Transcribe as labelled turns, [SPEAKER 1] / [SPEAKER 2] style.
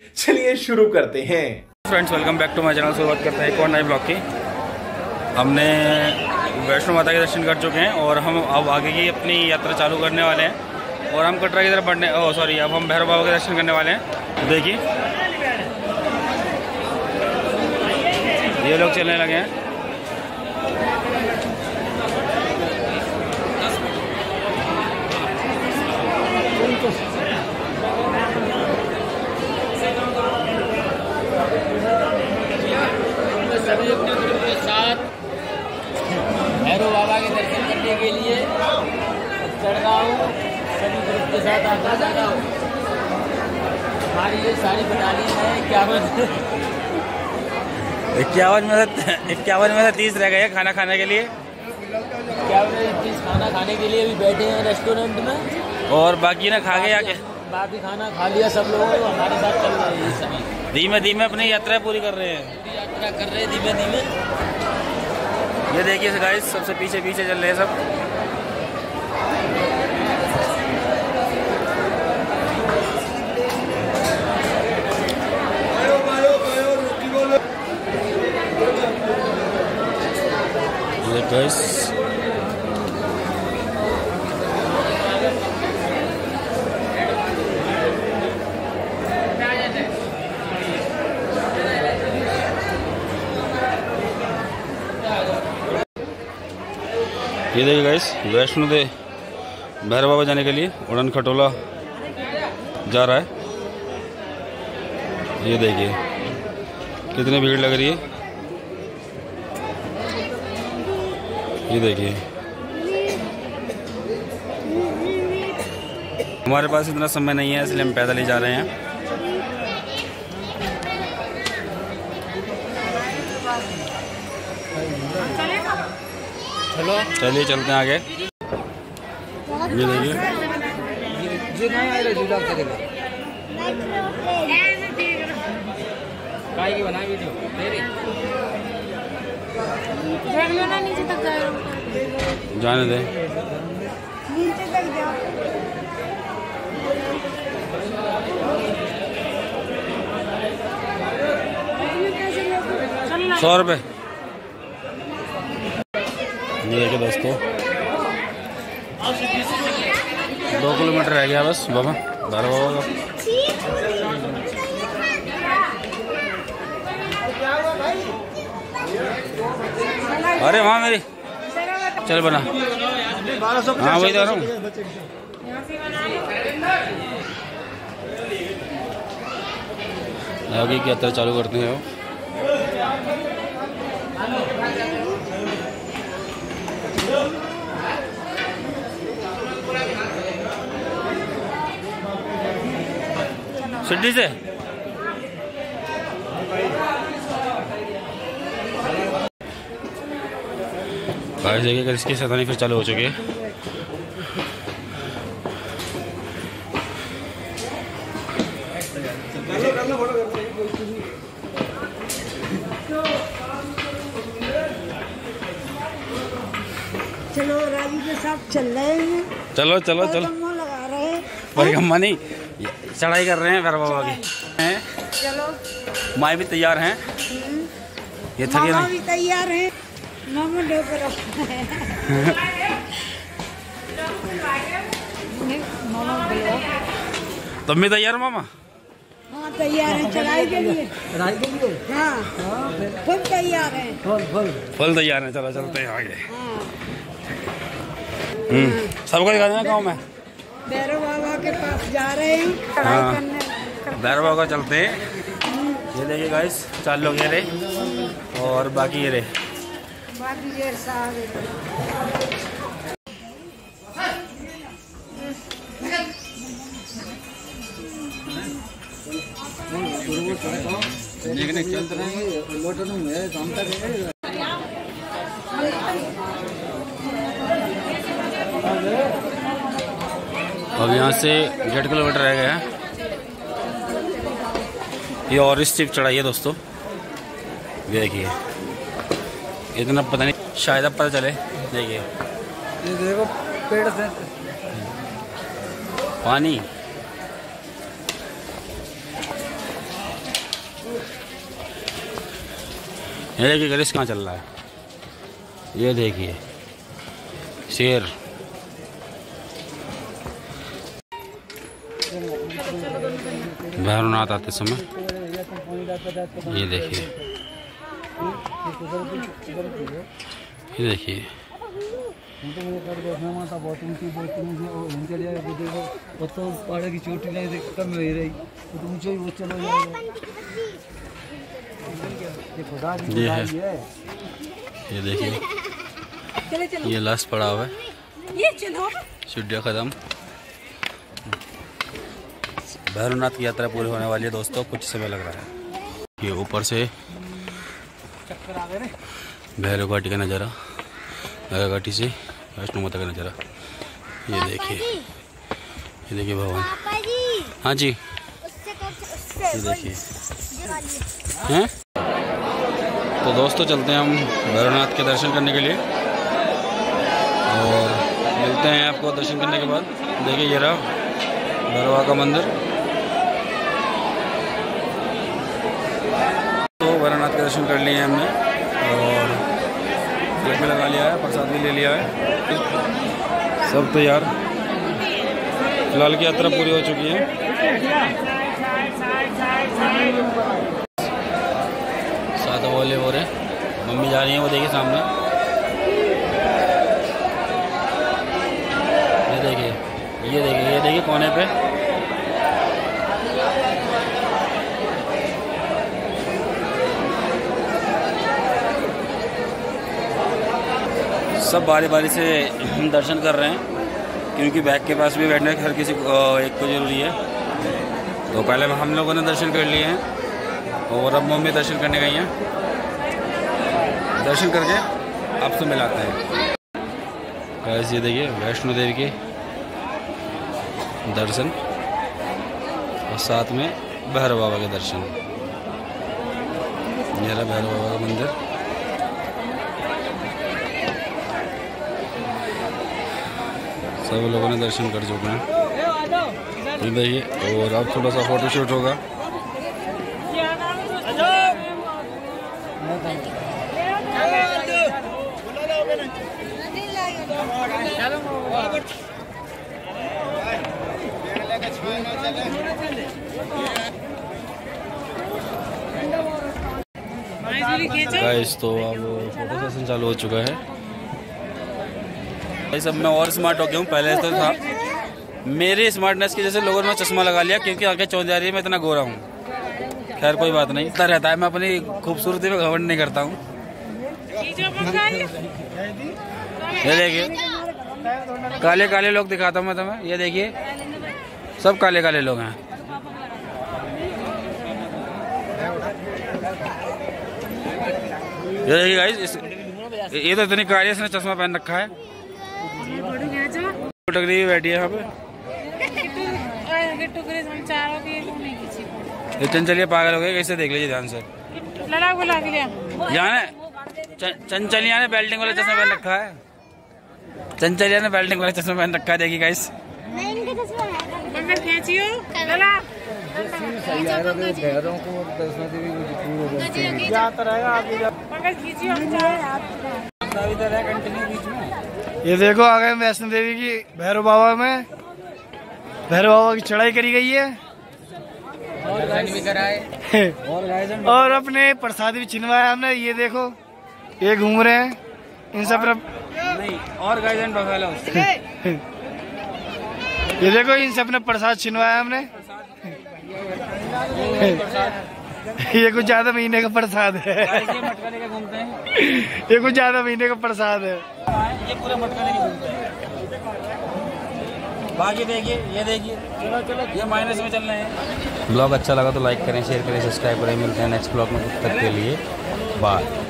[SPEAKER 1] चलिए शुरू करते हैं।
[SPEAKER 2] Friends, welcome back to my channel. शुरुआत करते हैं एक और नए ब्लॉग की। हमने वैष्णो माता के दर्शन कर चुके हैं और हम अब आगे की अपनी यात्रा चालू करने वाले हैं और हम कटरा की तरफ बढ़ने अब हम भैरव बाबा के दर्शन करने वाले हैं। देखिए ये लोग चलने लगे हैं।
[SPEAKER 3] सभी अपने ग्रुप के साथ भैरव बाबा के दर्शन करने के लिए चढ़ रहा हूँ। सभी ग्रुप के साथ आता जा रहा हूँ। हमारी ये सारी बटालियन है
[SPEAKER 2] 51 में से 30 रह गए खाना खाने के लिए।
[SPEAKER 3] 30 खाना खाने के लिए भी बैठे हैं रेस्टोरेंट में
[SPEAKER 2] और बाकी ना खा गए आके।
[SPEAKER 3] बाकी खाना खा लिया सब लोगों को। हमारे साथ चल रहे हैं सभी
[SPEAKER 2] धीमे धीमे अपनी यात्रा पूरी कर रहे हैं।
[SPEAKER 3] यात्रा कर रहे हैं धीमे धीमे।
[SPEAKER 2] ये देखिए गाइस, सबसे पीछे पीछे चल रहे हैं सब। ये गाइस ये देखिए गाइस, वैष्णो देवी भैरव बाबा जाने के लिए उड़न खटोला जा रहा है। ये देखिए कितनी भीड़ लग रही है। ये देखिए हमारे पास इतना समय नहीं है, इसलिए हम पैदल ही जा रहे हैं।
[SPEAKER 3] चलो
[SPEAKER 2] चलिए चलते हैं आगे। ये देखिए
[SPEAKER 3] की बना वीडियो
[SPEAKER 4] नीचे तक
[SPEAKER 2] जाने दे।
[SPEAKER 4] नीचे तक जाओ।
[SPEAKER 2] 100 रुपये। ये देखिए दोस्तों, 2 किलोमीटर रह गया बस बाबा भैरव बाबा का। अरे वहाँ मेरी चल बना। हाँ वही तो रहा हूँ। आगे की यात्रा चालू करते हैं। सिटी से गाइस देखिए इसकी सैतानी फिर चालू हो चुकी है।
[SPEAKER 4] चलो राजू के साथ चल रहे हैं।
[SPEAKER 2] चलो चलो चलो,
[SPEAKER 4] लगा रहे हैं।
[SPEAKER 2] परिक्रमा नहीं, चढ़ाई कर रहे हैं भैरव बाबा की।
[SPEAKER 4] चलो
[SPEAKER 2] माँ भी तैयार हैं। ये थके
[SPEAKER 4] मामा
[SPEAKER 2] नहीं।
[SPEAKER 4] भी तैयार है। मामा डोकर मामा बोलो।
[SPEAKER 2] तुम भी तैयार हो मामा?
[SPEAKER 4] हाँ तैयार है चढ़ाई के लिए। हाँ फुल तैयार है।
[SPEAKER 2] फुल तैयार है। चलो चलते हैं आगे।
[SPEAKER 4] हाँ
[SPEAKER 2] सबको दिखा देना गाँव में।
[SPEAKER 4] भैरव बाबा के पास जा रहे हैं चढ़ाई
[SPEAKER 2] हाँ।
[SPEAKER 4] करने।
[SPEAKER 2] भैरव बाबा चलते हैं। ये देखिए गाइस, 4 लोग ये रहे और बाकी ये रहे।
[SPEAKER 4] बाकी देर साहब
[SPEAKER 2] अब यहाँ से 1.5 किलोमीटर रह गया है। ये और इस चिप चढ़ाई है दोस्तों। ये देखिए, इतना पता नहीं, शायद अब पता चले। देखिए
[SPEAKER 3] ये देखो पेड़ से
[SPEAKER 2] पानी। ये देखिए गणेश कहाँ चल रहा है, ये देखिए शेर। भैरवनाथ आते समय ये देखिए, ये देखिए
[SPEAKER 3] पहाड़ की चोटी कम हो रही तो ऊंचे वो चलो
[SPEAKER 2] ये है, ये देखिए ये लाश पड़ा हुआ है, छुट्टियाँ खत्म। भैरवनाथ की यात्रा पूरी होने वाली है दोस्तों, कुछ समय लग रहा है। ये ऊपर से भैरव घाटी का नज़ारा, भैरव घाटी से वैष्णो माता का नज़ारा। ये देखिए भगवान। हाँ जी, ये देखिए हैं। तो दोस्तों चलते हैं हम भैरवनाथ के दर्शन करने के लिए और मिलते हैं आपको दर्शन करने के बाद। देखिए ये रहा भैरवा का मंदिर। तो भैरवनाथ के दर्शन कर लिए हमने और तिलक भी लगा लिया है, प्रसाद भी ले लिया है, सब तैयार। फिलहाल की यात्रा पूरी हो चुकी है। साथ बोले हो रहे, मम्मी जा रही हैं, वो देखिए सामने, ये देखिए, ये देखिए, ये देखिए कोने पे। सब बारी बारी से दर्शन कर रहे हैं क्योंकि बैग के पास भी बैठना हर किसी को एक को जरूरी है। तो पहले हम लोगों ने दर्शन कर लिए हैं और अब मम्मी दर्शन करने गई हैं। दर्शन करके आपसे मिलाते हैं। ये देखिए वैष्णो देवी के दर्शन और साथ में भैरव बाबा के दर्शन। ये रहा भैरव बाबा का मंदिर। सब लोगों ने दर्शन कर चुके हैं, देखिए। और अब थोड़ा सा फोटोशूट होगा। गाइस तो अब फोटो सेशन चालू हो चुका है। भाई सब मैं और स्मार्ट हो गया हूँ, पहले तो था मेरी स्मार्टनेस की जैसे लोगों ने चश्मा लगा लिया क्योंकि आंखें चौंध जा रही है, मैं इतना गोरा हूँ। खैर कोई बात नहीं, इतना रहता है, मैं अपनी खूबसूरती में घमंड नहीं करता हूँ। ये देखिए काले काले लोग दिखाता हूँ मैं तुम्हें, ये देखिए सब काले काले लोग हैं। ये देखिए गाइस, ये तो इतनी काली, इसने चश्मा पहन रखा है, टकरी बैठी है यहाँ पे। ये चंचलिया पागल हो गई, कैसे देख लीजिए ध्यान से। यहाँ चंचलिया ने बेल्टिंग वाला चश्मा पहन रखा है, चंचलिया ने बेल्टिंग वाला चश्मा पहन रखा है, देखिए गाइस।
[SPEAKER 5] ये देखो आ गए वैष्णो देवी की भैरव बाबा में। भैरव बाबा की चढ़ाई करी गई है और अपने प्रसाद भी छिनवाया हमने। ये देखो ये घूम रहे हैं इन सब नहीं और गाइडेंस बघा लो। ये देखो इन सब ने प्रसाद छिनवाया हमने। ये कुछ ज्यादा महीने का प्रसाद है। ये कुछ ज्यादा महीने का प्रसाद है।
[SPEAKER 2] ये पूरा मटका लेके घूमते हैं। बाकी देखिए, ये देखिए, चलो ये माइनस में चल रहे हैं। ब्लॉग अच्छा लगा तो लाइक करें, शेयर करें, सब्सक्राइब करें। मिलते हैं नेक्स्ट ब्लॉग में, तब तक के लिए बाय।